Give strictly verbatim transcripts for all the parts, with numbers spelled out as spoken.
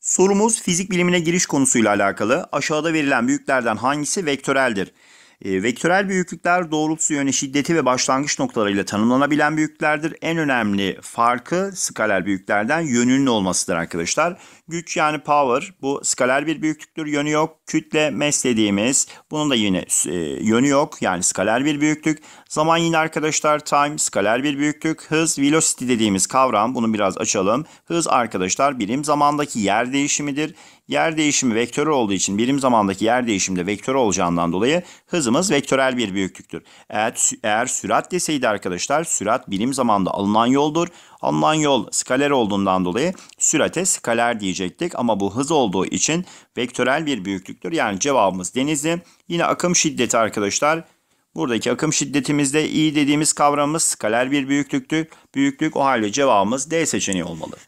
Sorumuz fizik bilimine giriş konusuyla alakalı. Aşağıda verilen büyüklerden hangisi vektöreldir? E, vektörel büyüklükler doğrultusu, yönü, şiddeti ve başlangıç noktalarıyla tanımlanabilen büyüklüklerdir. En önemli farkı skaler büyüklerden yönünün olmasıdır arkadaşlar. Güç yani power bu skaler bir büyüklüktür. Yönü yok. Kütle mass dediğimiz bunun da yine e, yönü yok. Yani skaler bir büyüklük. Zaman yine arkadaşlar time skaler bir büyüklük. Hız velocity dediğimiz kavram, bunu biraz açalım. Hız arkadaşlar birim zamandaki yer değişimidir. Yer değişimi vektörel olduğu için birim zamandaki yer değişimi de vektörel olacağından dolayı hızımız vektörel bir büyüklüktür. Eğer, eğer sürat deseydi arkadaşlar, sürat birim zamanda alınan yoldur. Alınan yol skaler olduğundan dolayı sürate skaler diyecektik. Ama bu hız olduğu için vektörel bir büyüklüktür. Yani cevabımız Denizli. Yine akım şiddeti arkadaşlar. Buradaki akım şiddetimizde I dediğimiz kavramımız skaler bir büyüklüktür. Büyüklük, o halde cevabımız D seçeneği olmalı.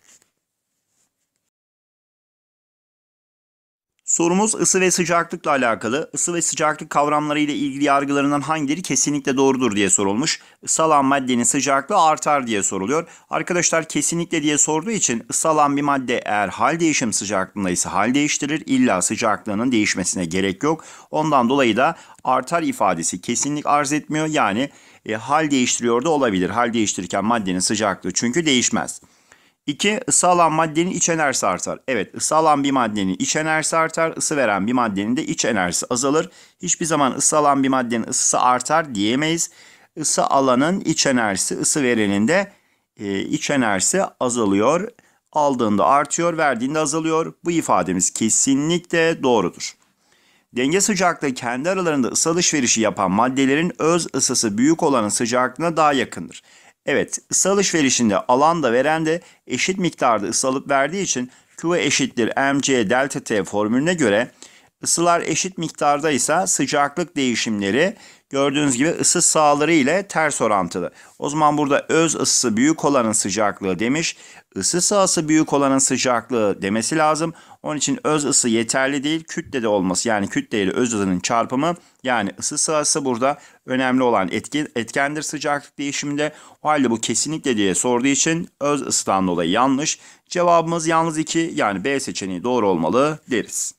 Sorumuz ısı ve sıcaklıkla alakalı. Isı ve sıcaklık kavramları ile ilgili yargılarından hangileri kesinlikle doğrudur diye sorulmuş. Isı alan maddenin sıcaklığı artar diye soruluyor. Arkadaşlar kesinlikle diye sorduğu için ısı alan bir madde eğer hal değişim sıcaklığında ise hal değiştirir. İlla sıcaklığının değişmesine gerek yok. Ondan dolayı da artar ifadesi kesinlik arz etmiyor. Yani e, hal değiştiriyor da olabilir. Hal değiştirirken maddenin sıcaklığı çünkü değişmez. İki, ısı alan maddenin iç enerjisi artar. Evet, ısı alan bir maddenin iç enerjisi artar, ısı veren bir maddenin de iç enerjisi azalır. Hiçbir zaman ısı alan bir maddenin ısısı artar diyemeyiz. Isı alanın iç enerjisi, ısı verenin de e, iç enerjisi azalıyor. Aldığında artıyor, verdiğinde azalıyor. Bu ifademiz kesinlikle doğrudur. Denge sıcaklığı kendi aralarında ısı alışverişi yapan maddelerin öz ısısı büyük olanın sıcaklığına daha yakındır. Evet, ısı alışverişinde alan da veren de eşit miktarda ısı alıp verdiği için Q eşittir mc delta T formülüne göre ısılar eşit miktarda ise sıcaklık değişimleri gördüğünüz gibi ısı sahaları ile ters orantılı. O zaman burada öz ısısı büyük olanın sıcaklığı demiş. Isı sahası büyük olanın sıcaklığı demesi lazım. Onun için öz ısı yeterli değil, kütle de olması, yani kütle ile öz ısının çarpımı, yani ısı sahası burada önemli olan etki, etkendir sıcaklık değişiminde. O halde bu kesinlikle diye sorduğu için öz ısıdan dolayı yanlış. Cevabımız yalnız iki, yani B seçeneği doğru olmalı deriz.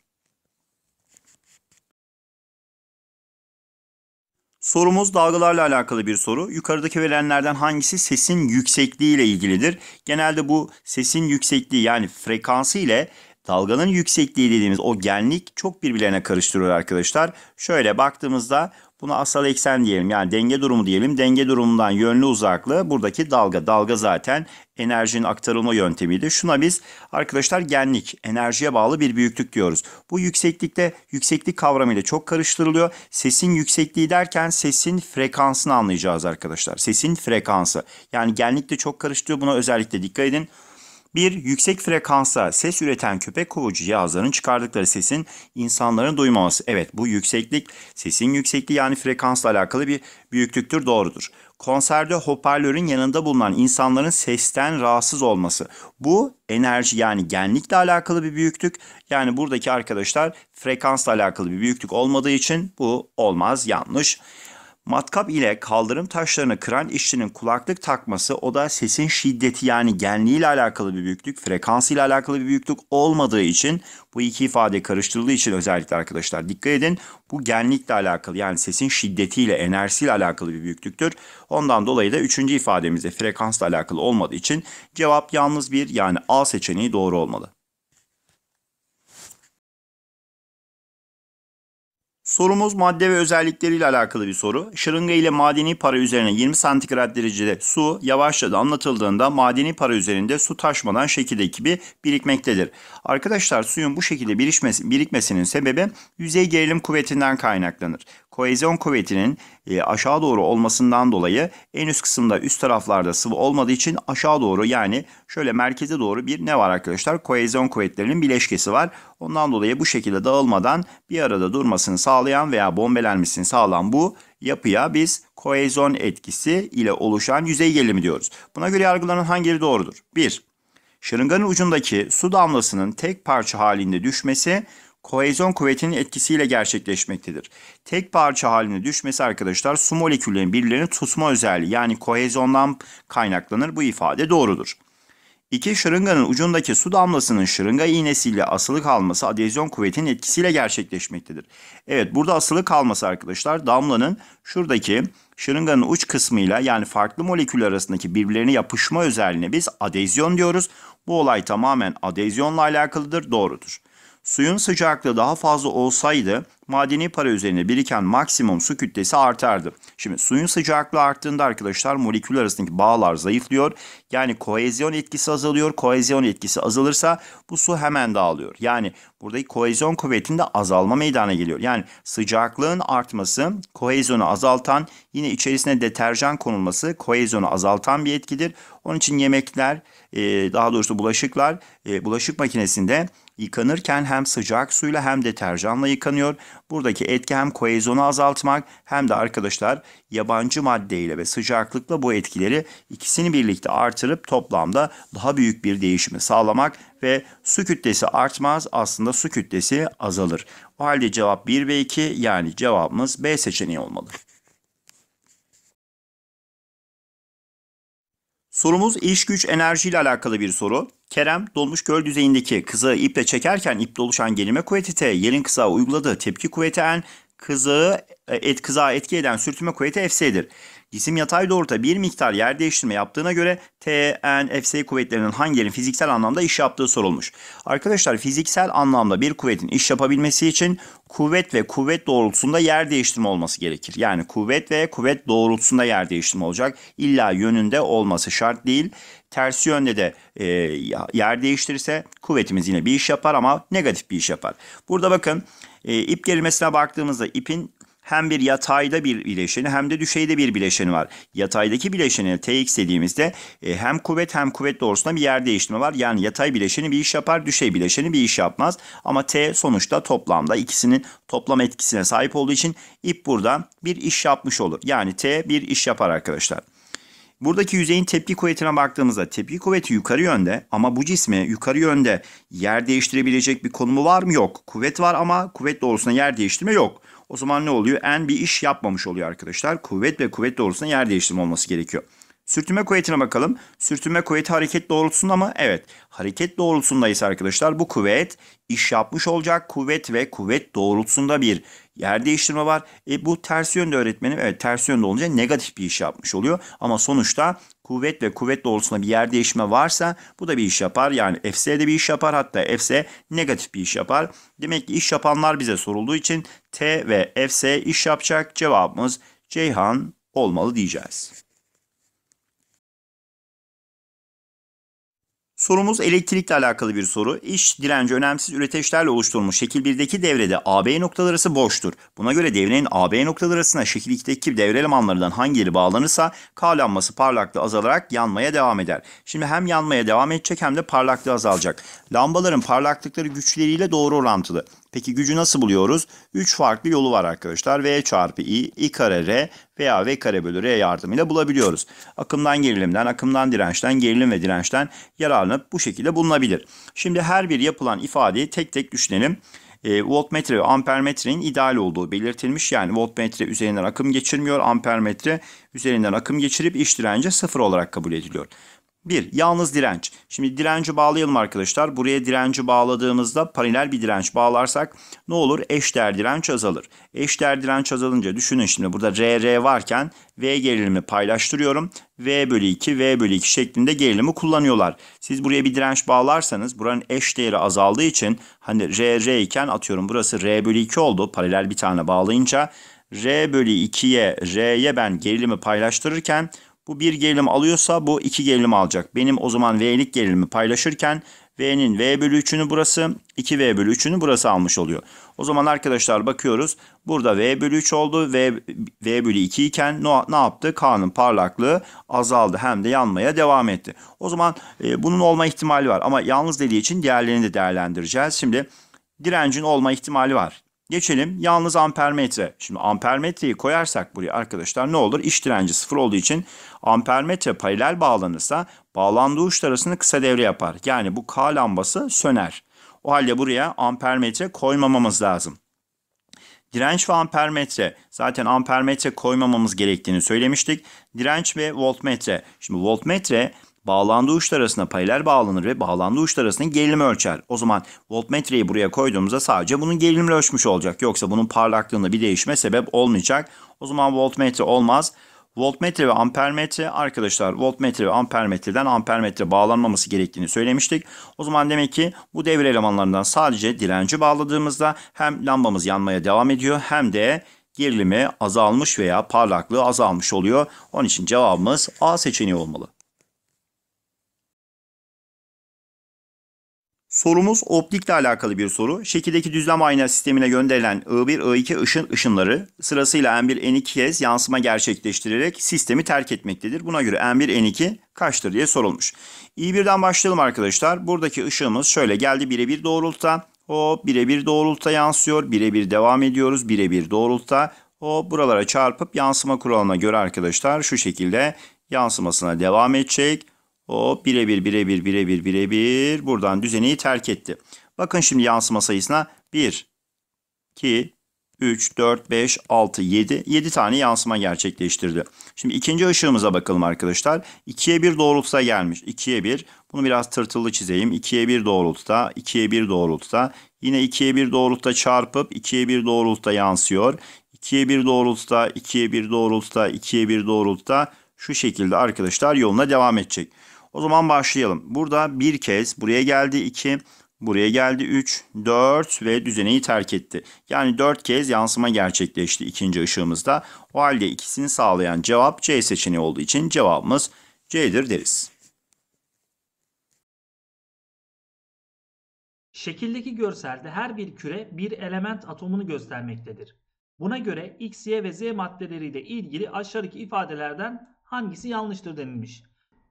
Sorumuz dalgalarla alakalı bir soru. Yukarıdaki verilenlerden hangisi sesin yüksekliği ile ilgilidir? Genelde bu sesin yüksekliği yani frekansı ile dalganın yüksekliği dediğimiz o genlik çok birbirlerine karıştırıyor arkadaşlar. Şöyle baktığımızda buna asal eksen diyelim, yani denge durumu diyelim. Denge durumundan yönlü uzaklığı buradaki dalga. Dalga zaten enerjinin aktarılma yöntemiydi. Şuna biz arkadaşlar genlik, enerjiye bağlı bir büyüklük diyoruz. Bu yükseklikte yükseklik kavramıyla çok karıştırılıyor. Sesin yüksekliği derken sesin frekansını anlayacağız arkadaşlar. Sesin frekansı. Yani genlik de çok karıştırıyor. Buna özellikle dikkat edin. Bir, yüksek frekansa ses üreten köpek kovucu cihazların çıkardıkları sesin insanların duymaması. Evet, bu yükseklik sesin yüksekliği yani frekansla alakalı bir büyüklüktür, doğrudur. Konserde hoparlörün yanında bulunan insanların sesten rahatsız olması. Bu enerji yani genlikle alakalı bir büyüklük. Yani buradaki arkadaşlar frekansla alakalı bir büyüklük olmadığı için bu olmaz, yanlış. Matkap ile kaldırım taşlarını kıran işçinin kulaklık takması, o da sesin şiddeti yani genliği ile alakalı bir büyüklük, frekansı ile alakalı bir büyüklük olmadığı için, bu iki ifade karıştırıldığı için özellikle arkadaşlar dikkat edin. Bu genlikle alakalı yani sesin şiddetiyle, enerjisiyle alakalı bir büyüklüktür. Ondan dolayı da üçüncü ifademizde frekansla alakalı olmadığı için cevap yalnız bir, yani A seçeneği doğru olmalı. Sorumuz madde ve özellikleriyle alakalı bir soru. Şırınga ile madeni para üzerine yirmi santigrat derecede su yavaşça damlatıldığında madeni para üzerinde su taşmadan şekildeki gibi birikmektedir. Arkadaşlar suyun bu şekilde birikmesi, birikmesinin sebebi yüzey gerilim kuvvetinden kaynaklanır. Kohezyon kuvvetinin e, aşağı doğru olmasından dolayı en üst kısımda, üst taraflarda sıvı olmadığı için aşağı doğru, yani şöyle merkeze doğru bir ne var arkadaşlar? Kohezyon kuvvetlerinin bileşkesi var. Ondan dolayı bu şekilde dağılmadan bir arada durmasını sağlayan veya bombelenmesini sağlayan bu yapıya biz kohezyon etkisi ile oluşan yüzey gerilimi diyoruz. Buna göre yargılanan hangileri doğrudur? bir. Şırınganın ucundaki su damlasının tek parça halinde düşmesi kohezyon kuvvetinin etkisiyle gerçekleşmektedir. Tek parça halinde düşmesi arkadaşlar su moleküllerinin birbirlerini tutma özelliği yani kohezyondan kaynaklanır. Bu ifade doğrudur. İki şırınganın ucundaki su damlasının şırınga iğnesiyle asılı kalması adezyon kuvvetinin etkisiyle gerçekleşmektedir. Evet, burada asılı kalması arkadaşlar damlanın şuradaki şırınganın uç kısmıyla, yani farklı moleküller arasındaki birbirlerine yapışma özelliğine biz adezyon diyoruz. Bu olay tamamen adezyonla alakalıdır, doğrudur. Suyun sıcaklığı daha fazla olsaydı madeni para üzerine biriken maksimum su kütlesi artardı. Şimdi suyun sıcaklığı arttığında arkadaşlar moleküller arasındaki bağlar zayıflıyor. Yani kohezyon etkisi azalıyor. Kohezyon etkisi azalırsa bu su hemen dağılıyor. Yani buradaki kohezyon kuvvetinde azalma meydana geliyor. Yani sıcaklığın artması kohezyonu azaltan, yine içerisine deterjan konulması kohezyonu azaltan bir etkidir. Onun için yemekler, daha doğrusu bulaşıklar bulaşık makinesinde yıkanırken hem sıcak suyla hem deterjanla yıkanıyor. Buradaki etki hem kohezyonu azaltmak hem de arkadaşlar yabancı maddeyle ve sıcaklıkla bu etkileri ikisini birlikte artırıp toplamda daha büyük bir değişimi sağlamak ve su kütlesi artmaz, aslında su kütlesi azalır. O halde cevap bir ve iki, yani cevabımız B seçeneği olmalı. Sorumuz iş güç enerji ile alakalı bir soru. Kerem dolmuş göl yüzeyindeki kızağı iple çekerken ipte oluşan gerilme kuvveti T, yerin kızağa uyguladığı tepki kuvveti N, kızağı, et, kızağa etki eden sürtünme kuvveti F S'dir. Cisim yatay doğrultuda bir miktar yer değiştirme yaptığına göre T, N, F S kuvvetlerinin hangilerinin fiziksel anlamda iş yaptığı sorulmuş. Arkadaşlar fiziksel anlamda bir kuvvetin iş yapabilmesi için kuvvet ve kuvvet doğrultusunda yer değiştirme olması gerekir. Yani kuvvet ve kuvvet doğrultusunda yer değiştirme olacak. İlla yönünde olması şart değil. Tersi yönde de e, yer değiştirirse kuvvetimiz yine bir iş yapar ama negatif bir iş yapar. Burada bakın e, ip gerilmesine baktığımızda ipin hem bir yatayda bir bileşeni hem de düşeyde bir bileşeni var. Yataydaki bileşeni Tx dediğimizde e, hem kuvvet hem kuvvet doğrusunda bir yer değiştirme var. Yani yatay bileşeni bir iş yapar, düşey bileşeni bir iş yapmaz. Ama T sonuçta toplamda ikisinin toplam etkisine sahip olduğu için ip burada bir iş yapmış olur. Yani T bir iş yapar arkadaşlar. Buradaki yüzeyin tepki kuvvetine baktığımızda tepki kuvveti yukarı yönde ama bu cismi yukarı yönde yer değiştirebilecek bir konumu var mı? Yok. Kuvvet var ama kuvvet doğrusunda yer değiştirme yok. O zaman ne oluyor? N bir iş yapmamış oluyor arkadaşlar. Kuvvet ve kuvvet doğrusunda yer değiştirme olması gerekiyor. Sürtünme kuvvetine bakalım. Sürtünme kuvveti hareket doğrultusunda mı? Evet. Hareket doğrultusundaysa arkadaşlar bu kuvvet iş yapmış olacak. Kuvvet ve kuvvet doğrultusunda bir yer değiştirme var. E bu ters yönde öğretmenim. Evet, ters yönde olunca negatif bir iş yapmış oluyor. Ama sonuçta kuvvet ve kuvvet doğrultusunda bir yer değişme varsa bu da bir iş yapar. Yani F S de bir iş yapar, hatta F S negatif bir iş yapar. Demek ki iş yapanlar bize sorulduğu için T ve F S iş yapacak. Cevabımız Ceyhan olmalı diyeceğiz. Sorumuz elektrikle alakalı bir soru. İş direnci önemsiz üreteçlerle oluşturulmuş şekil birdeki devrede A B noktaları arası boştur. Buna göre devrenin A B noktaları arasına şekil ikideki devre elemanlarından hangileri bağlanırsa K lambası parlaklığı azalarak yanmaya devam eder. Şimdi hem yanmaya devam edecek hem de parlaklığı azalacak. Lambaların parlaklıkları güçleriyle doğru orantılı. Peki gücü nasıl buluyoruz? üç farklı yolu var arkadaşlar. V çarpı I, I kare R veya V kare bölü R yardımıyla bulabiliyoruz. Akımdan gerilimden, akımdan dirençten, gerilim ve dirençten yararlanıp bu şekilde bulunabilir. Şimdi her bir yapılan ifadeyi tek tek düşünelim. E, voltmetre ve ampermetrenin ideal olduğu belirtilmiş. Yani voltmetre üzerinden akım geçirmiyor, ampermetre üzerinden akım geçirip iş direnci sıfır olarak kabul ediliyor. bir. Yalnız direnç. Şimdi direnci bağlayalım arkadaşlar. Buraya direnci bağladığımızda paralel bir direnç bağlarsak ne olur? Eşdeğer direnç azalır. Eşdeğer direnç azalınca düşünün, şimdi burada R R varken V gerilimi paylaştırıyorum. V bölü iki, V bölü iki şeklinde gerilimi kullanıyorlar. Siz buraya bir direnç bağlarsanız buranın eşdeğeri azaldığı için hani R R iken atıyorum burası R bölü iki oldu. Paralel bir tane bağlayınca R bölü ikiye, R'ye ben gerilimi paylaştırırken bu bir gerilim alıyorsa bu iki gerilim alacak. Benim o zaman V'lik gerilimi paylaşırken V'nin V bölü üçünü burası, iki V bölü üçünü burası almış oluyor. O zaman arkadaşlar bakıyoruz. Burada V bölü üç oldu. V, v bölü iki iken ne, ne yaptı? K'nın parlaklığı azaldı. Hem de yanmaya devam etti. O zaman e, bunun olma ihtimali var. Ama yalnız dediği için diğerlerini de değerlendireceğiz. Şimdi direncin olma ihtimali var. Geçelim yalnız ampermetre. Şimdi ampermetreyi koyarsak buraya arkadaşlar ne olur? İş direnci sıfır olduğu için ampermetre paralel bağlanırsa bağlandığı uçlar arasında kısa devre yapar. Yani bu K lambası söner. O halde buraya ampermetre koymamamız lazım. Direnç ve ampermetre. Zaten ampermetre koymamamız gerektiğini söylemiştik. Direnç ve voltmetre. Şimdi voltmetre Bağlandığı uçlar arasında paralel bağlanır ve bağlandığı uçlar arasında gerilimi ölçer. O zaman voltmetreyi buraya koyduğumuzda sadece bunun gerilimini ölçmüş olacak. Yoksa bunun parlaklığında bir değişime sebep olmayacak. O zaman voltmetre olmaz. Voltmetre ve ampermetre arkadaşlar, voltmetre ve ampermetreden ampermetre bağlanmaması gerektiğini söylemiştik. O zaman demek ki bu devre elemanlarından sadece direnci bağladığımızda hem lambamız yanmaya devam ediyor hem de gerilimi azalmış veya parlaklığı azalmış oluyor. Onun için cevabımız A seçeneği olmalı. Sorumuz optikle alakalı bir soru. Şekildeki düzlem ayna sistemine gönderilen I bir, I iki ışın ışınları sırasıyla N bir, N iki kez yansıma gerçekleştirerek sistemi terk etmektedir. Buna göre N bir, N iki kaçtır diye sorulmuş. I birden başlayalım arkadaşlar. Buradaki ışığımız şöyle geldi birebir doğrultuda. O birebir doğrultuda yansıyor. Birebir devam ediyoruz. Birebir doğrultuda. O buralara çarpıp yansıma kuralına göre arkadaşlar şu şekilde yansımasına devam edecek. O birebir birebir birebir birebir buradan düzeneyi terk etti. Bakın şimdi yansıma sayısına bir, iki, üç, dört, beş, altı, yedi. yedi tane yansıma gerçekleştirdi. Şimdi ikinci ışığımıza bakalım arkadaşlar. ikiye bir doğrultuda gelmiş. ikiye bir. Bunu biraz tırtıllı çizeyim. ikiye bir doğrultuda, ikiye bir doğrultuda. Yine ikiye bir doğrultuda çarpıp ikiye bir doğrultuda yansıyor. ikiye bir doğrultuda, ikiye bir doğrultuda, ikiye bir doğrultuda şu şekilde arkadaşlar yoluna devam edecek. O zaman başlayalım. Burada bir kez buraya geldi iki, buraya geldi üç, dört ve düzeneyi terk etti. Yani dört kez yansıma gerçekleşti ikinci ışığımızda. O halde ikisini sağlayan cevap C seçeneği olduğu için cevabımız C'dir deriz. Şekildeki görselde her bir küre bir element atomunu göstermektedir. Buna göre X, Y ve Z maddeleriyle ilgili aşağıdaki ifadelerden hangisi yanlıştır denilmiş.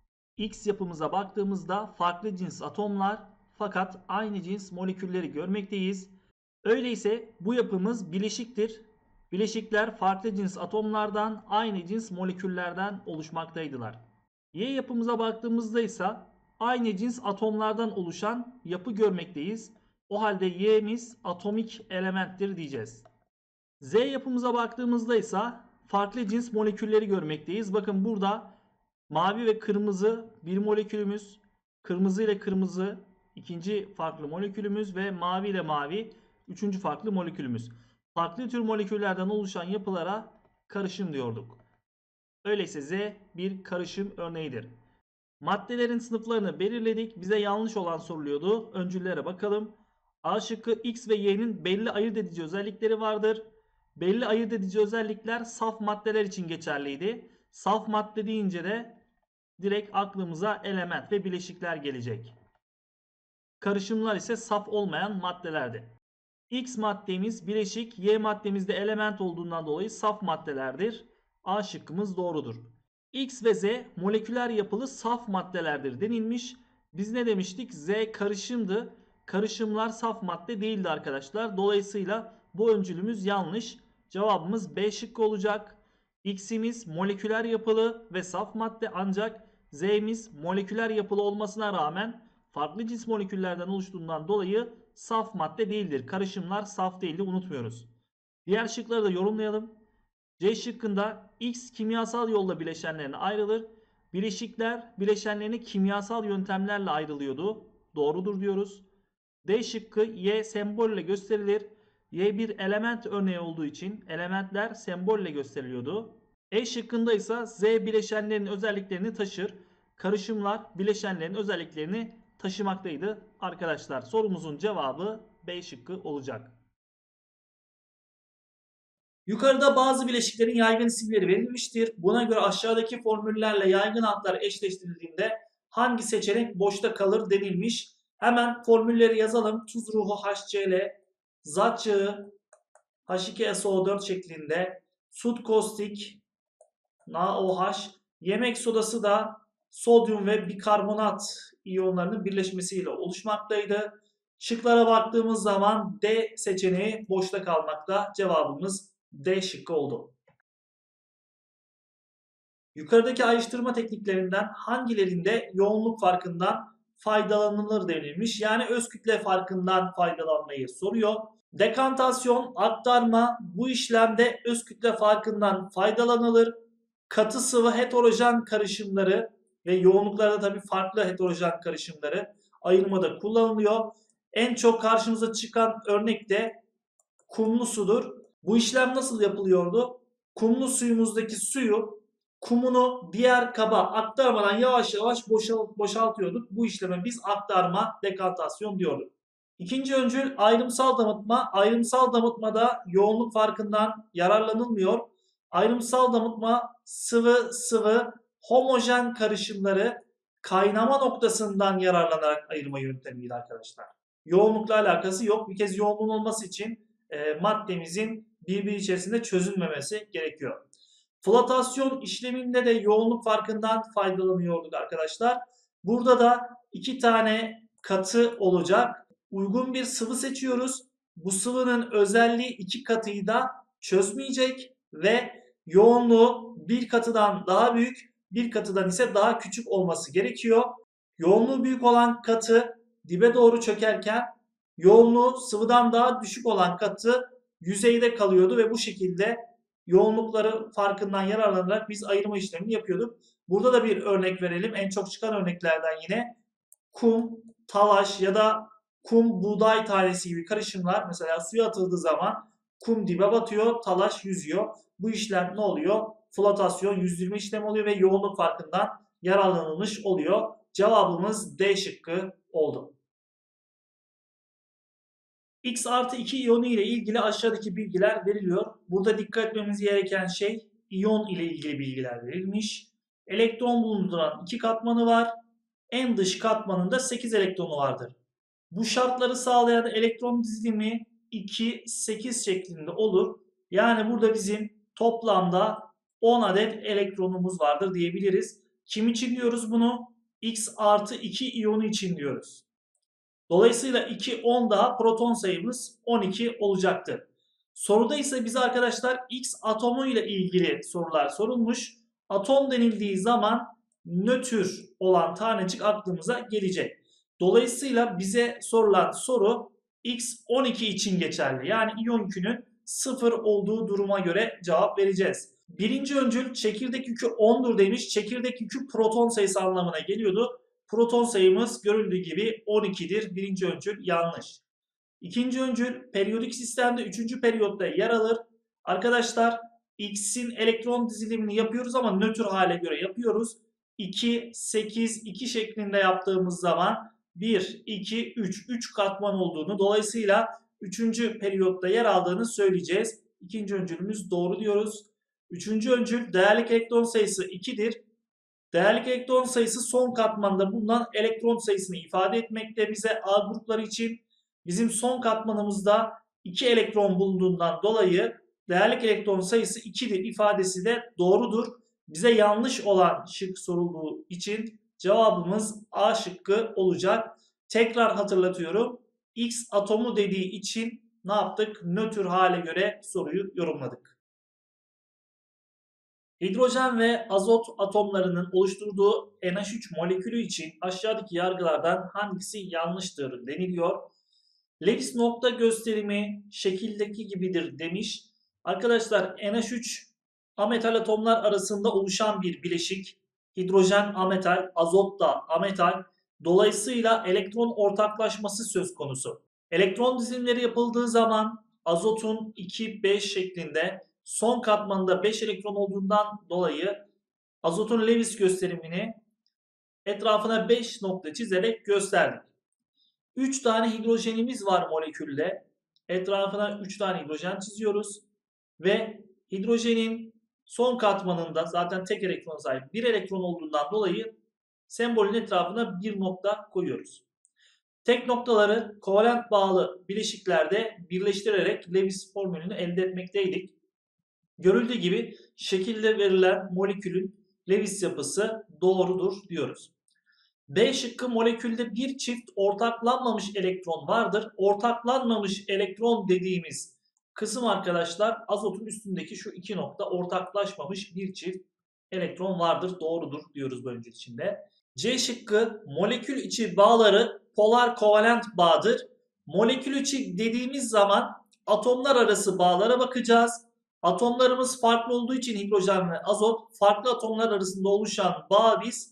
X yapımıza baktığımızda farklı cins atomlar fakat aynı cins molekülleri görmekteyiz. Öyleyse bu yapımız bileşiktir. Bileşikler farklı cins atomlardan aynı cins moleküllerden oluşmaktaydılar. Y yapımıza baktığımızda ise aynı cins atomlardan oluşan yapı görmekteyiz. O halde Y'miz atomik elementtir diyeceğiz. Z yapımıza baktığımızda ise farklı cins molekülleri görmekteyiz. Bakın burada mavi ve kırmızı bir molekülümüz, kırmızı ile kırmızı ikinci farklı molekülümüz ve mavi ile mavi üçüncü farklı molekülümüz. Farklı tür moleküllerden oluşan yapılara karışım diyorduk. Öyleyse Z bir karışım örneğidir. Maddelerin sınıflarını belirledik. Bize yanlış olan soruluyordu. Öncüllere bakalım. A şıkkı X ve Y'nin belli ayırt edici özellikleri vardır. Belli ayırt edici özellikler saf maddeler için geçerliydi. Saf madde deyince de direkt aklımıza element ve bileşikler gelecek. Karışımlar ise saf olmayan maddelerdi. X maddemiz bileşik, Y maddemiz de element olduğundan dolayı saf maddelerdir. A şıkkımız doğrudur. X ve Z moleküler yapılı saf maddelerdir denilmiş. Biz ne demiştik? Z karışımdı. Karışımlar saf madde değildi arkadaşlar. Dolayısıyla bu öncülümüz yanlış. Cevabımız B şıkkı olacak. X'imiz moleküler yapılı ve saf madde ancak Z'miz moleküler yapılı olmasına rağmen farklı cins moleküllerden oluştuğundan dolayı saf madde değildir. Karışımlar saf değildi, unutmuyoruz. Diğer şıkları da yorumlayalım. C şıkkında X kimyasal yolla bileşenlerine ayrılır. Bileşikler bileşenlerini kimyasal yöntemlerle ayrılıyordu. Doğrudur diyoruz. D şıkkı Y sembolle gösterilir. Y bir element örneği olduğu için elementler sembolle gösteriliyordu. E şıkkında ise Z bileşenlerin özelliklerini taşır. Karışımlar bileşenlerin özelliklerini taşımaktaydı. Arkadaşlar sorumuzun cevabı B şıkkı olacak. Yukarıda bazı bileşiklerin yaygın isimleri verilmiştir. Buna göre aşağıdaki formüllerle yaygın adlar eşleştirildiğinde hangi seçenek boşta kalır denilmiş. Hemen formülleri yazalım. Tuz ruhu HCl, zat yağı H iki S O dört şeklinde, sud kostik NaOH, yemek sodası da sodyum ve bikarbonat iyonlarının birleşmesiyle oluşmaktaydı. Şıklara baktığımız zaman D seçeneği boşta kalmakta. Cevabımız D şıkkı oldu. Yukarıdaki ayrıştırma tekniklerinden hangilerinde yoğunluk farkından faydalanılır denilmiş. Yani öz kütle farkından faydalanmayı soruyor. Dekantasyon, aktarma, bu işlemde öz kütle farkından faydalanılır. Katı sıvı heterojen karışımları ve yoğunluklarda tabii farklı heterojen karışımları ayırmada kullanılıyor. En çok karşımıza çıkan örnek de kumlu sudur. Bu işlem nasıl yapılıyordu? Kumlu suyumuzdaki suyu kumunu diğer kaba aktarmadan yavaş yavaş boşalt, boşaltıyorduk. Bu işleme biz aktarma, dekantasyon diyorduk. İkinci öncül ayrımsal damıtma. Ayrımsal damıtmada yoğunluk farkından yararlanılmıyor. Ayrımsal damıtma sıvı sıvı homojen karışımları kaynama noktasından yararlanarak ayırma yöntemiydi arkadaşlar. Yoğunlukla alakası yok. Bir kez yoğunluğun olması için e, maddemizin birbiri içerisinde çözülmemesi gerekiyor. Flotasyon işleminde de yoğunluk farkından faydalanıyorduk arkadaşlar. Burada da iki tane katı olacak. Uygun bir sıvı seçiyoruz. Bu sıvının özelliği iki katıyı da çözmeyecek ve yoğunluğu bir katıdan daha büyük, bir katıdan ise daha küçük olması gerekiyor. Yoğunluğu büyük olan katı dibe doğru çökerken yoğunluğu sıvıdan daha düşük olan katı yüzeyde kalıyordu ve bu şekilde yoğunlukları farkından yararlanarak biz ayırma işlemini yapıyorduk. Burada da bir örnek verelim. En çok çıkan örneklerden yine kum, talaş ya da kum, buğday tanesi gibi karışımlar mesela suya atıldığı zaman kum dibe batıyor, talaş yüzüyor. Bu işlem ne oluyor? Flotasyon, yüzdürme işlemi oluyor ve yoğunluk farkından yararlanılmış oluyor. Cevabımız D şıkkı oldu. X artı iki iyonu ile ilgili aşağıdaki bilgiler veriliyor. Burada dikkat etmemiz gereken şey iyon ile ilgili bilgiler verilmiş. Elektron bulunduran iki katmanı var. En dış katmanında sekiz elektronu vardır. Bu şartları sağlayan elektron dizilimi iki, sekiz şeklinde olur. Yani burada bizim toplamda on adet elektronumuz vardır diyebiliriz. Kim için diyoruz bunu? X artı iki iyonu için diyoruz. Dolayısıyla iki, on daha proton sayımız on iki olacaktır. Soruda ise bize arkadaşlar X atomu ile ilgili sorular sorulmuş. Atom denildiği zaman nötr olan tanecik aklımıza gelecek. Dolayısıyla bize sorulan soru X on iki için geçerli. Yani iyon yükünün sıfır olduğu duruma göre cevap vereceğiz. Birinci öncül çekirdek yükü ondur demiş. Çekirdek yükü proton sayısı anlamına geliyordu. Proton sayımız görüldüğü gibi on ikidir. Birinci öncül yanlış. İkinci öncül periyodik sistemde üçüncü periyotta yer alır. Arkadaşlar X'in elektron dizilimini yapıyoruz ama nötr hale göre yapıyoruz. iki, sekiz, iki şeklinde yaptığımız zaman bir, iki, üç, üç katman olduğunu, dolayısıyla üçüncü periyotta yer aldığını söyleyeceğiz. İkinci öncülümüz doğru diyoruz. Üçüncü öncül değerlik elektron sayısı ikidir. Değerlik elektron sayısı son katmanda bulunan elektron sayısını ifade etmekte bize A grupları için. Bizim son katmanımızda iki elektron bulunduğundan dolayı değerlik elektron sayısı ikidir ifadesi de doğrudur. Bize yanlış olan şık sorulduğu için cevabımız A şıkkı olacak. Tekrar hatırlatıyorum. X atomu dediği için ne yaptık? Nötr hale göre soruyu yorumladık. Hidrojen ve azot atomlarının oluşturduğu N H üç molekülü için aşağıdaki yargılardan hangisi yanlıştır deniliyor. Lewis nokta gösterimi şekildeki gibidir demiş. Arkadaşlar N H üç ametal atomlar arasında oluşan bir bileşik. Hidrojen ametal, azot da ametal. Dolayısıyla elektron ortaklaşması söz konusu. Elektron dizilimleri yapıldığı zaman azotun iki, beş şeklinde, son katmanında beş elektron olduğundan dolayı azotun Lewis gösterimini etrafına beş nokta çizerek gösterdik. üç tane hidrojenimiz var molekülde. Etrafına üç tane hidrojen çiziyoruz. Ve hidrojenin son katmanında zaten tek elektron sahip bir elektron olduğundan dolayı sembolün etrafına bir nokta koyuyoruz. Tek noktaları kovalent bağlı bileşiklerde birleştirerek Lewis formülünü elde etmekteydik. Görüldüğü gibi şekilde verilen molekülün Lewis yapısı doğrudur diyoruz. B şıkkı molekülde bir çift ortaklanmamış elektron vardır. Ortaklanmamış elektron dediğimiz kısım arkadaşlar azotun üstündeki şu iki nokta, ortaklaşmamış bir çift elektron vardır. Doğrudur diyoruz bu öncül içinde. C şıkkı molekül içi bağları polar kovalent bağdır. Molekül içi dediğimiz zaman atomlar arası bağlara bakacağız. Atomlarımız farklı olduğu için hidrojen ve azot, farklı atomlar arasında oluşan bağı biz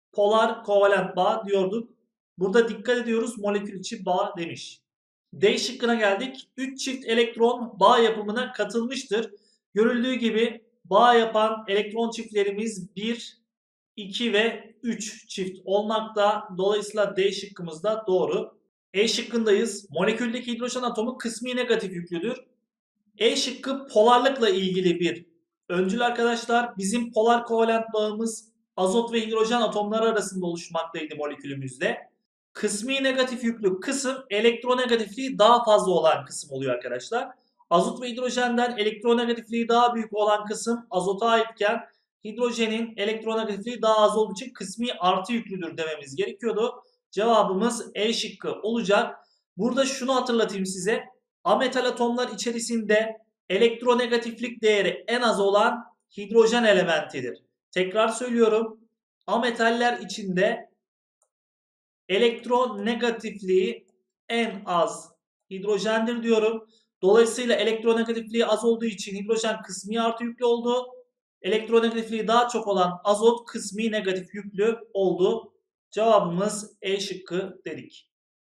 polar kovalent bağ diyorduk. Burada dikkat ediyoruz, molekül içi bağ demiş. D şıkkına geldik. üç çift elektron bağ yapımına katılmıştır. Görüldüğü gibi bağ yapan elektron çiftlerimiz bir, iki ve üç çift olmakta. Dolayısıyla D şıkkımız da doğru. E şıkkındayız. Moleküldeki hidrojen atomu kısmi negatif yüklüdür. E şıkkı polarlıkla ilgili bir öncül arkadaşlar. Bizim polar kovalent bağımız azot ve hidrojen atomları arasında oluşmaktaydı molekülümüzde. Kısmi negatif yüklü kısım elektronegatifliği daha fazla olan kısım oluyor arkadaşlar. Azot ve hidrojenden elektronegatifliği daha büyük olan kısım azota aitken hidrojenin elektronegatifliği daha az olduğu için kısmi artı yüklüdür dememiz gerekiyordu. Cevabımız E şıkkı olacak. Burada şunu hatırlatayım size. Ametal atomlar içerisinde elektronegatiflik değeri en az olan hidrojen elementidir. Tekrar söylüyorum. Ametaller içinde elektronegatifliği en az hidrojendir diyorum. Dolayısıyla elektronegatifliği az olduğu için hidrojen kısmi artı yüklü oldu. Elektronegatifliği daha çok olan azot kısmi negatif yüklü oldu. Cevabımız E şıkkı dedik.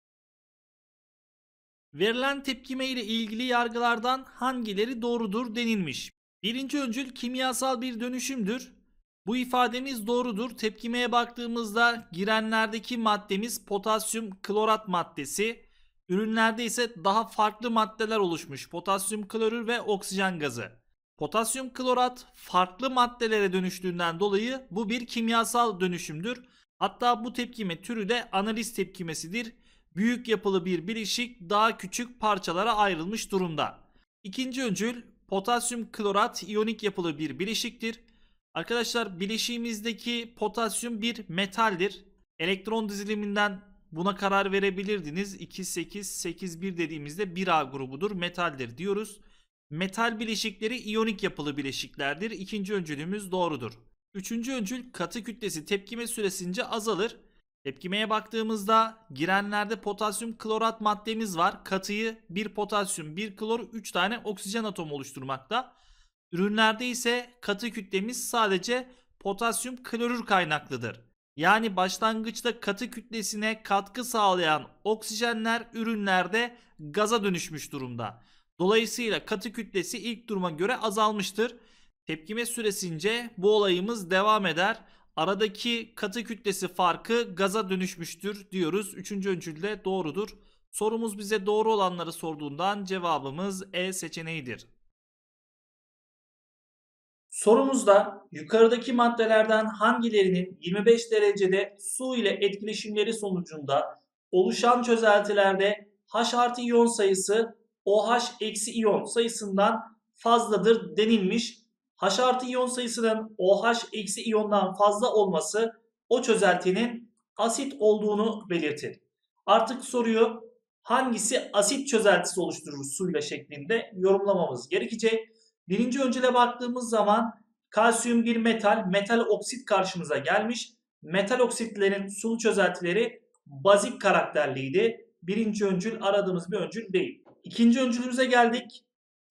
Verilen tepkime ile ilgili yargılardan hangileri doğrudur denilmiş. Birinci öncül kimyasal bir dönüşümdür. Bu ifademiz doğrudur. Tepkimeye baktığımızda girenlerdeki maddemiz potasyum klorat maddesi. Ürünlerde ise daha farklı maddeler oluşmuş. Potasyum klorür ve oksijen gazı. Potasyum klorat farklı maddelere dönüştüğünden dolayı bu bir kimyasal dönüşümdür. Hatta bu tepkime türü de analiz tepkimesidir. Büyük yapılı bir bileşik daha küçük parçalara ayrılmış durumda. İkinci öncül potasyum klorat iyonik yapılı bir bileşiktir. Arkadaşlar bileşiğimizdeki potasyum bir metaldir. Elektron diziliminden buna karar verebilirdiniz. iki sekiz sekiz bir dediğimizde bir A grubudur, metaldir diyoruz. Metal bileşikleri iyonik yapılı bileşiklerdir. İkinci öncülümüz doğrudur. Üçüncü öncül katı kütlesi tepkime süresince azalır. Tepkimeye baktığımızda girenlerde potasyum klorat maddemiz var. Katıyı bir potasyum, bir klor, üç tane oksijen atomu oluşturmakta. Ürünlerde ise katı kütlemiz sadece potasyum klorür kaynaklıdır. Yani başlangıçta katı kütlesine katkı sağlayan oksijenler ürünlerde gaza dönüşmüş durumda. Dolayısıyla katı kütlesi ilk duruma göre azalmıştır. Tepkime süresince bu olayımız devam eder. Aradaki katı kütlesi farkı gaza dönüşmüştür diyoruz. Üçüncü öncülde doğrudur. Sorumuz bize doğru olanları sorduğundan cevabımız E seçeneğidir. Sorumuzda yukarıdaki maddelerden hangilerinin yirmi beş derecede su ile etkileşimleri sonucunda oluşan çözeltilerde H artı iyon sayısı OH eksi iyon sayısından fazladır denilmiş. H artı iyon sayısının OH eksi iyondan fazla olması o çözeltinin asit olduğunu belirtir. Artık soruyu hangisi asit çözeltisi oluşturur suyla şeklinde yorumlamamız gerekecek. Birinci öncüle baktığımız zaman kalsiyum bir metal, metal oksit karşımıza gelmiş. Metal oksitlerin sulu çözeltileri bazik karakterliydi. Birinci öncül aradığımız bir öncül değil. İkinci öncülümüze geldik.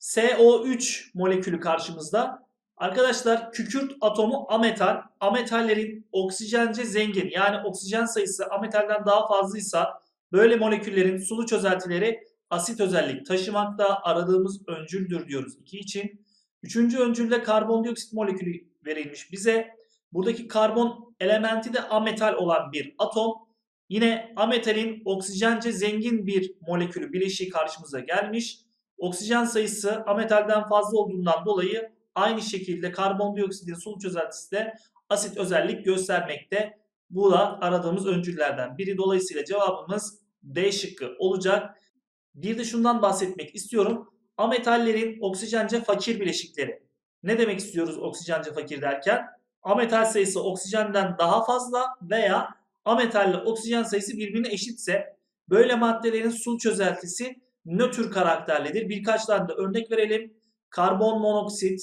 S O üç molekülü karşımızda. Arkadaşlar kükürt atomu ametal. Ametallerin oksijence zengin yani oksijen sayısı ametalden daha fazlaysa böyle moleküllerin sulu çözeltileri asit özellik taşımakta. Aradığımız öncüldür diyoruz iki için. Üçüncü öncülde karbondioksit molekülü verilmiş bize. Buradaki karbon elementi de ametal olan bir atom. Yine ametalin oksijence zengin bir molekülü bileşiği karşımıza gelmiş. Oksijen sayısı ametalden fazla olduğundan dolayı aynı şekilde karbondioksitin sulu çözeltisi de asit özellik göstermekte. Bu da aradığımız öncüllerden biri. Dolayısıyla cevabımız D şıkkı olacak. Bir de şundan bahsetmek istiyorum. Ametallerin oksijence fakir bileşikleri. Ne demek istiyoruz oksijence fakir derken? Ametal sayısı oksijenden daha fazla veya ametalle oksijen sayısı birbirine eşitse böyle maddelerin sul çözeltisi nötr karakterlidir. Birkaç tane de örnek verelim. Karbon monoksit,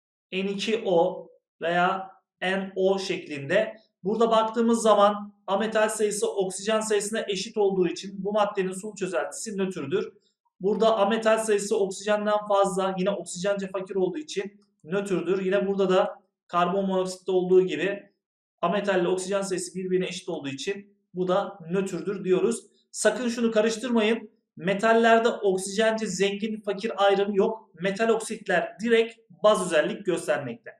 N iki O veya N O şeklinde. Burada baktığımız zaman ametal sayısı oksijen sayısına eşit olduğu için bu maddenin sul çözeltisi nötrdür. Burada ametal sayısı oksijenden fazla, yine oksijence fakir olduğu için nötrdür. Yine burada da karbon monoksitte olduğu gibi Ametalle oksijen sayısı birbirine eşit olduğu için bu da nötrdür diyoruz. Sakın şunu karıştırmayın. Metallerde oksijenci, zengin, fakir ayrımı yok. Metal oksitler direkt baz özellik göstermekte.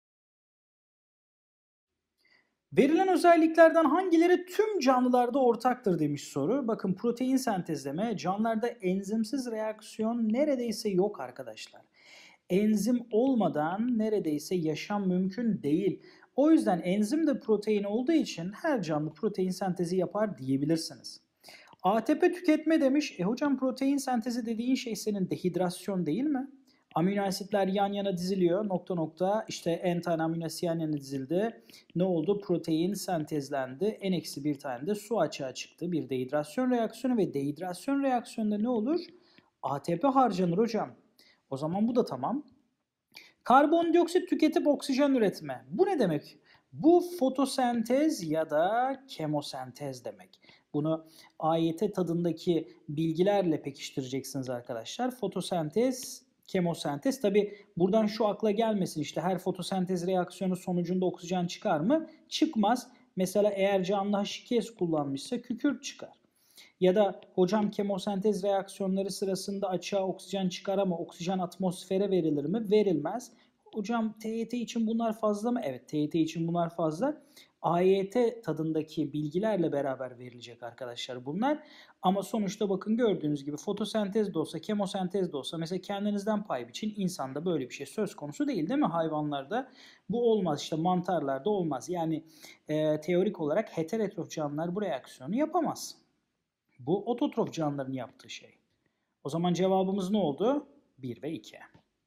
Verilen özelliklerden hangileri tüm canlılarda ortaktır demiş soru. Bakın protein sentezleme, canlılarda enzimsiz reaksiyon neredeyse yok arkadaşlar. Enzim olmadan neredeyse yaşam mümkün değil. O yüzden enzim de protein olduğu için her canlı protein sentezi yapar diyebilirsiniz. A T P tüketme demiş. E hocam protein sentezi dediğin şey senin dehidrasyon değil mi? Amino asitler yan yana diziliyor. Nokta nokta işte n tane amino asit yan yana dizildi. Ne oldu? Protein sentezlendi. N eksi bir tane de su açığa çıktı. Bir dehidrasyon reaksiyonu ve dehidrasyon reaksiyonunda ne olur? A T P harcanır hocam. O zaman bu da tamam. Karbondioksit tüketip oksijen üretme. Bu ne demek? Bu fotosentez ya da kemosentez demek. Bunu A Y T tadındaki bilgilerle pekiştireceksiniz arkadaşlar. Fotosentez, kemosentez. Tabi buradan şu akla gelmesin, işte her fotosentez reaksiyonu sonucunda oksijen çıkar mı? Çıkmaz. Mesela eğer canlı H iki S kullanmışsa kükürt çıkar. Ya da hocam kemosentez reaksiyonları sırasında açığa oksijen çıkar ama oksijen atmosfere verilir mi? Verilmez. Hocam T Y T için bunlar fazla mı? Evet, T Y T için bunlar fazla. A Y T tadındaki bilgilerle beraber verilecek arkadaşlar bunlar. Ama sonuçta bakın gördüğünüz gibi fotosentez de olsa, kemosentez de olsa mesela kendinizden pay biçin, insanda böyle bir şey söz konusu değil değil mi? Hayvanlarda bu olmaz, işte mantarlarda olmaz. Yani e, teorik olarak heterotrof canlılar bu reaksiyonu yapamaz. Bu ototrof canlıların yaptığı şey. O zaman cevabımız ne oldu? bir ve iki.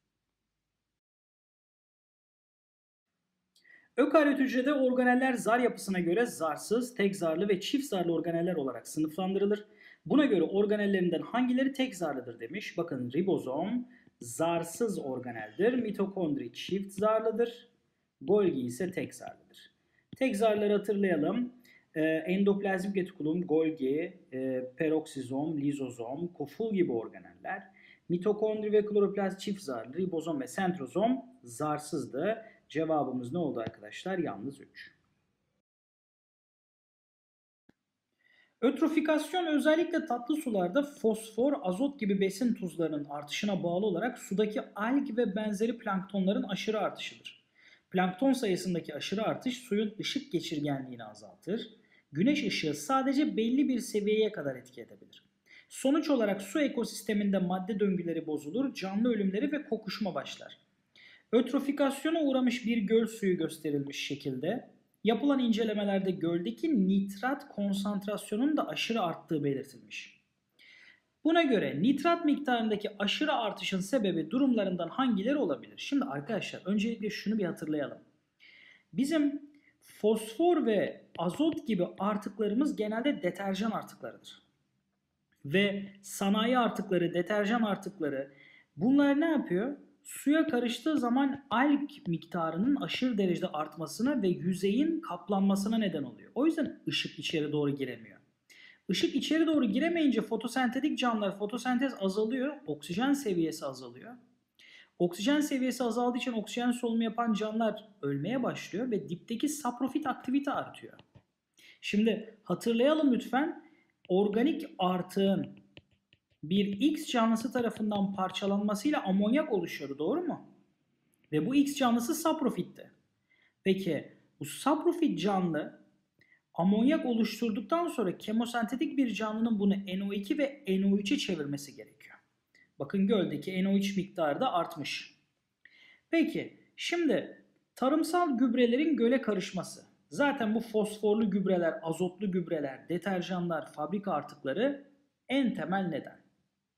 Ökaryot hücrede organeller zar yapısına göre zarsız, tek zarlı ve çift zarlı organeller olarak sınıflandırılır. Buna göre organellerinden hangileri tek zarlıdır demiş. Bakın ribozom zarsız organeldir. Mitokondri çift zarlıdır. Golgi ise tek zarlıdır. Tek zarları hatırlayalım. Ee, endoplazmik retikulum, Golgi, e, peroksizom, lizozom, koful gibi organeller. Mitokondri ve kloroplast çift zarlı, ribozom ve sentrozom zarsızdı. Cevabımız ne oldu arkadaşlar? Yalnız üç. Ötrofikasyon özellikle tatlı sularda fosfor, azot gibi besin tuzlarının artışına bağlı olarak sudaki alg ve benzeri planktonların aşırı artışıdır. Plankton sayısındaki aşırı artış suyun ışık geçirgenliğini azaltır. Güneş ışığı sadece belli bir seviyeye kadar etki edebilir. Sonuç olarak su ekosisteminde madde döngüleri bozulur, canlı ölümleri ve kokuşma başlar. Ötrofikasyona uğramış bir göl suyu gösterilmiş şekilde yapılan incelemelerde göldeki nitrat konsantrasyonunun da aşırı arttığı belirtilmiş. Buna göre nitrat miktarındaki aşırı artışın sebebi durumlarından hangileri olabilir? Şimdi arkadaşlar öncelikle şunu bir hatırlayalım. Bizim fosfor ve azot gibi artıklarımız genelde deterjan artıklarıdır. Ve sanayi artıkları, deterjan artıkları bunlar ne yapıyor? Suya karıştığı zaman alg miktarının aşırı derecede artmasına ve yüzeyin kaplanmasına neden oluyor. O yüzden ışık içeri doğru giremiyor. Işık içeri doğru giremeyince fotosentetik canlılar, fotosentez azalıyor, oksijen seviyesi azalıyor. Oksijen seviyesi azaldığı için oksijen solunumu yapan canlılar ölmeye başlıyor ve dipteki saprofit aktivite artıyor. Şimdi hatırlayalım lütfen, organik artığın bir X canlısı tarafından parçalanmasıyla amonyak oluşuyordu, doğru mu? Ve bu X canlısı saprofitti. Peki bu saprofit canlı amonyak oluşturduktan sonra kemosentetik bir canlının bunu N O iki ve N O üç'e çevirmesi gerekiyor. Bakın göldeki N O üç miktarı da artmış. Peki şimdi tarımsal gübrelerin göle karışması. Zaten bu fosforlu gübreler, azotlu gübreler, deterjanlar, fabrika artıkları en temel neden.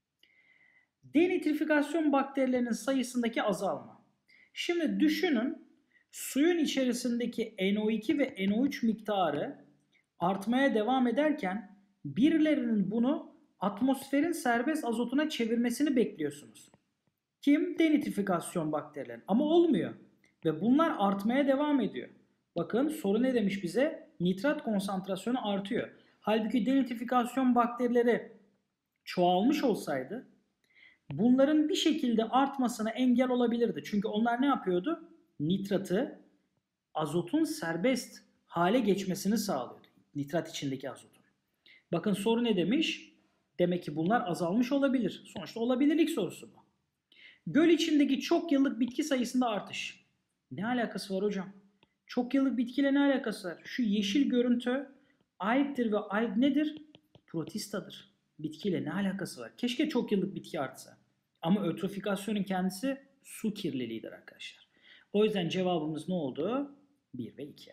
Denitrifikasyon bakterilerinin sayısındaki azalma. Şimdi düşünün, suyun içerisindeki N O iki ve N O üç miktarı artmaya devam ederken birilerinin bunu atmosferin serbest azotuna çevirmesini bekliyorsunuz. Kim? Denitrifikasyon bakterileri. Ama olmuyor. Ve bunlar artmaya devam ediyor. Bakın soru ne demiş bize? Nitrat konsantrasyonu artıyor. Halbuki denitrifikasyon bakterileri çoğalmış olsaydı bunların bir şekilde artmasına engel olabilirdi. Çünkü onlar ne yapıyordu? Nitratı azotun serbest hale geçmesini sağlıyordu. Nitrat içindeki azotun. Bakın soru ne demiş? Demek ki bunlar azalmış olabilir. Sonuçta olabilirlik sorusu bu. Göl içindeki çok yıllık bitki sayısında artış. Ne alakası var hocam? Çok yıllık bitkiyle ne alakası var? Şu yeşil görüntü algdir ve alg nedir? Protistadır. Bitkiyle ne alakası var? Keşke çok yıllık bitki artsa. Ama ötrofikasyonun kendisi su kirliliğidir arkadaşlar. O yüzden cevabımız ne oldu? bir ve iki.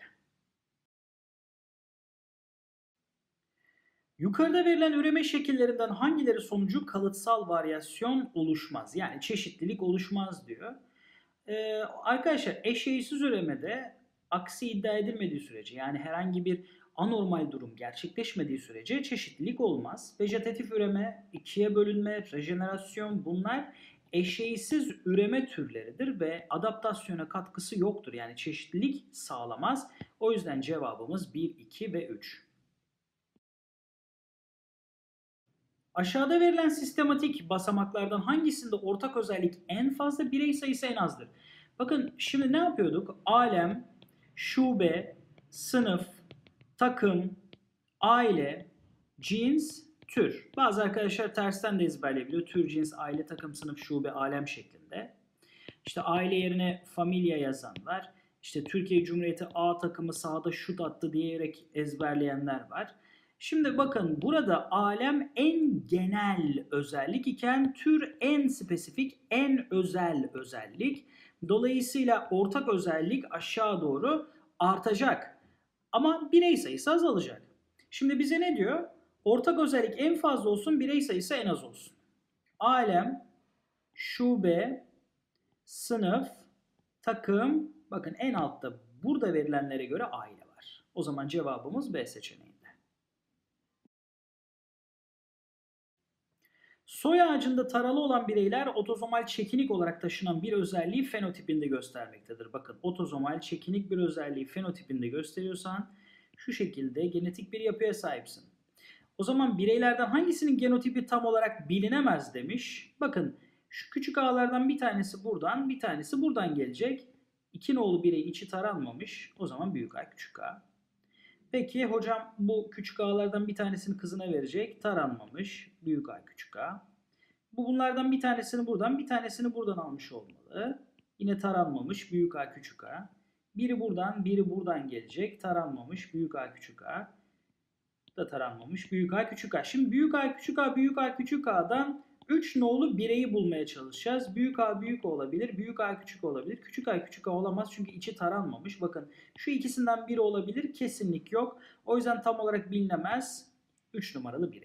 Yukarıda verilen üreme şekillerinden hangileri sonucu kalıtsal varyasyon oluşmaz? Yani çeşitlilik oluşmaz diyor. Ee, arkadaşlar eşeğsiz üremede aksi iddia edilmediği sürece, yani herhangi bir anormal durum gerçekleşmediği sürece çeşitlilik olmaz. Vejetatif üreme, ikiye bölünme, rejenerasyon, bunlar eşeğsiz üreme türleridir ve adaptasyona katkısı yoktur. Yani çeşitlilik sağlamaz. O yüzden cevabımız bir, iki ve üç. Aşağıda verilen sistematik basamaklardan hangisinde ortak özellik en fazla, birey sayısı en azdır? Bakın şimdi ne yapıyorduk? Alem, şube, sınıf, takım, aile, cins, tür. Bazı arkadaşlar tersten de ezberleyebiliyor. Tür, cins, aile, takım, sınıf, şube, alem şeklinde. İşte aile yerine familya yazan var. İşte Türkiye Cumhuriyeti A takımı sahada şut attı diyerek ezberleyenler var. Şimdi bakın burada alem en genel özellik iken tür en spesifik, en özel özellik. Dolayısıyla ortak özellik aşağı doğru artacak. Ama birey sayısı azalacak. Şimdi bize ne diyor? Ortak özellik en fazla olsun, birey sayısı en az olsun. Alem, şube, sınıf, takım, bakın en altta burada verilenlere göre aile var. O zaman cevabımız B seçeneğinde. Soy ağacında taralı olan bireyler otozomal çekinik olarak taşınan bir özelliği fenotipinde göstermektedir. Bakın otozomal çekinik bir özelliği fenotipinde gösteriyorsan şu şekilde genetik bir yapıya sahipsin. O zaman bireylerden hangisinin genotipi tam olarak bilinemez demiş. Bakın şu küçük ağlardan bir tanesi buradan, bir tanesi buradan gelecek. İki nolu birey içi taranmamış. O zaman büyük A küçük A. Peki hocam bu küçük ağlardan bir tanesini kızına verecek. Taranmamış. Büyük A küçük A. Bu bunlardan bir tanesini buradan, bir tanesini buradan almış olmalı. Yine taranmamış. Büyük A küçük A. Biri buradan, biri buradan gelecek. Taranmamış. Büyük A küçük A. Da taranmamış. Büyük A küçük A. Şimdi büyük A küçük A, büyük A küçük A'dan üç nolu bireyi bulmaya çalışacağız. Büyük A büyük olabilir. Büyük A küçük olabilir. Küçük A küçük A olamaz çünkü içi taranmamış. Bakın şu ikisinden biri olabilir. Kesinlik yok. O yüzden tam olarak bilinemez. üç numaralı birey.